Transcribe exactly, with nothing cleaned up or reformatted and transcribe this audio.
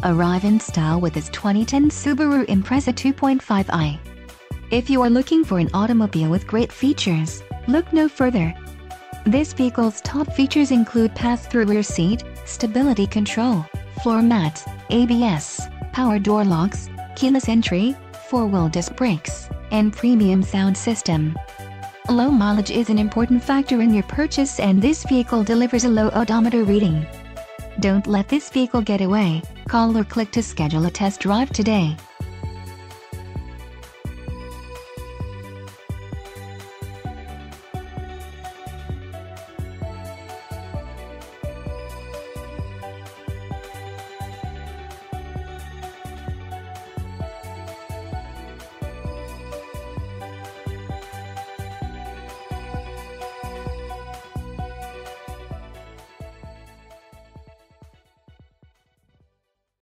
Arrive in style with this twenty ten Subaru Impreza two point five i. If you are looking for an automobile with great features, look no further. This vehicle's top features include pass-through rear seat, stability control, floor mats, A B S, power door locks, keyless entry, four-wheel disc brakes, and premium sound system. Low mileage is an important factor in your purchase, and this vehicle delivers a low odometer reading. Don't let this vehicle get away. Call or click to schedule a test drive today.